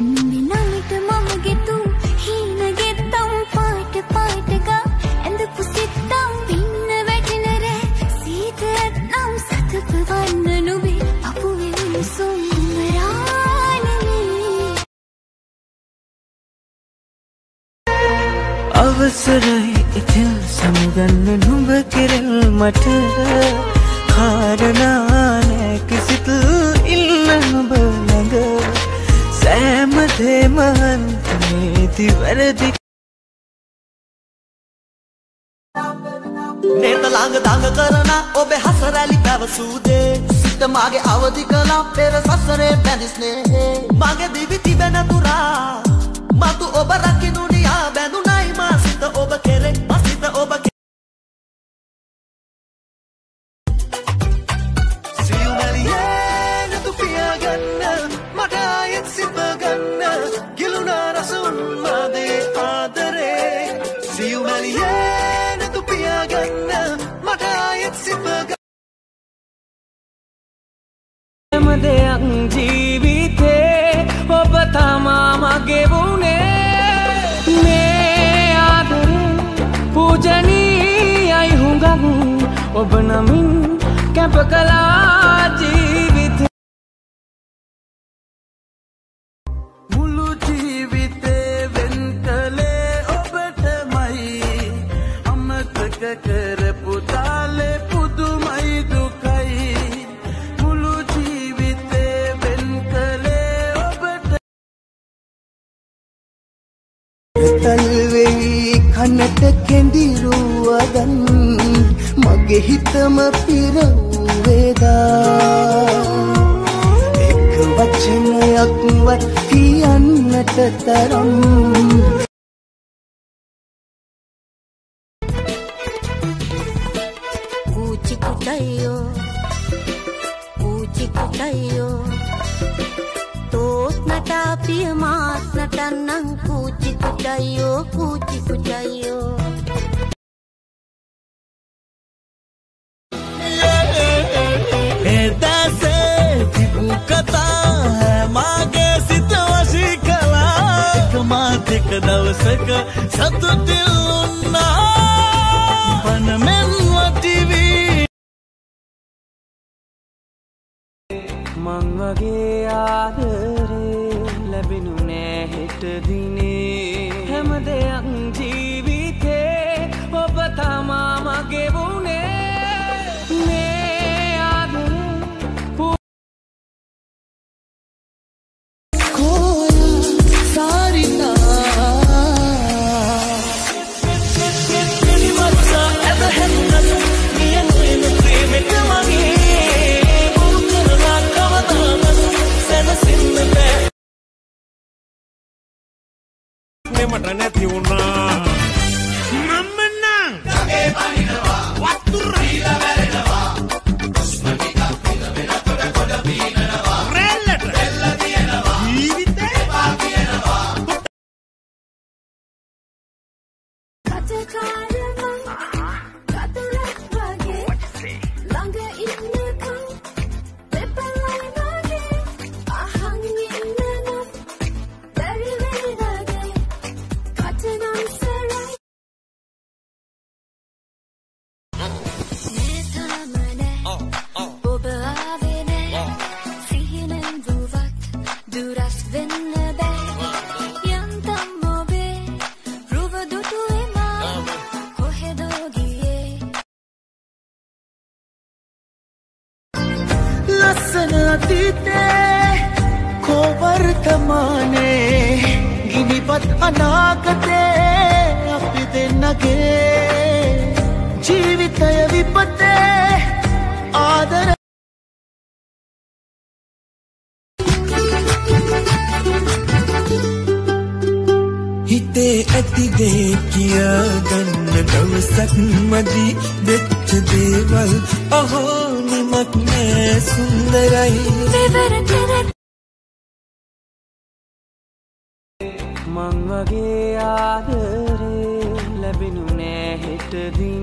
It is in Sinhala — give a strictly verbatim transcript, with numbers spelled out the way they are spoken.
නමිට මම ගෙතු හීන ගෙත්තම් පාට පාටක ඇඳ පුසිත්තම් පින්න වැටෙන රෑ සීත ඇත්නම් සතප වන්න නුබේ අපුවේ උණුසුම් රාණී අවසරයි ඉතින් සමුගන්න නුඹ කෙරෙල් මට කාරණා නෑ කිසිත් ඉන්න නුඹ ළඟ සෑම දේම අන්තිමේදී වැරදි නේත ළඟ දඟ කරන ඔබේ හසරැලි පැවසූදේ සිත මාගේ අවදි කළා පෙර සසරේ බැඳිස්නේ මගේ දිවි තිබෙන තුරා මතු ඔබ රකින්නු නියා බැඳුනයි මා සිත ඔබ කෙරේ මා සිත ඔබ දෙයක් ජීවිතේ ඔබ තමා මගේ වුණේ මේ ආදරේ පූජනීයයි හුඟක් ඔබ නමින් කැප කළා ජීවිතේ මුළු ජීවිතේ වෙන් කළේ ඔබටමයි අමතක කරපු තාලේ පුදුමයි දුකයි තල්වෙයි කනට කෙඳිරුවදන් මගේ හිතම පිරවේදා එක වචනයක්වත් කියන්නට තරම් කූචි කුටයෝ කූචි කුටයෝ පිය මාත් නටන්නම් කූචි කුටයෝ කූචි කුටයෝ එදසේ තිබු කතා මාගේ සිත වශී කළා එකමාත් එක දවසක සතුටින් උන්නා පනමෙන් වටිවී මං වගේ ආදරේ ලැබෙනු නෑ හෙට දිනේ හැම දෙයක් ජීවිතේ ඔබ තමා මගේ වුණේ මේ ආදරේ කොයා සාරිනා නිවත්සා ඇද හැන්නත් නියන් වෙන ප්‍රේමෙට මගේ මට නැති වුණා මම නම් ගගේ බනිනවා වතුර දීලා වැරෙනවා ස්මටික පිළ වෙනකොට කොට පීනනවා රෙල්ලට රෙල්ල දිනනවා ජීවිතේ පා කියනවා ගිනිපත් අනාගතේ අපි දෙන්නගේ ජීවිතය විපතේ ආදර හිතේ ඇති දේ කියගන්න දවසක් මදි වෙච්ච දේවල් අහෝ නිමක් නෑ සුන්දරයි මං වගේ ආදරේ ලැබෙනු නෑ හෙට දින